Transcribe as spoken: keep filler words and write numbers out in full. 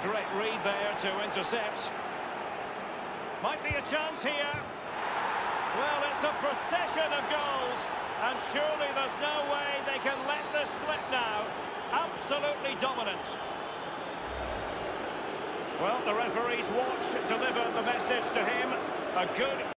great read there to intercept. Might be a chance here. Well, it's a procession of goals, and surely there's no way they can let this slip now. Absolutely dominant. Well, the referee's watch delivered the message to him. A good...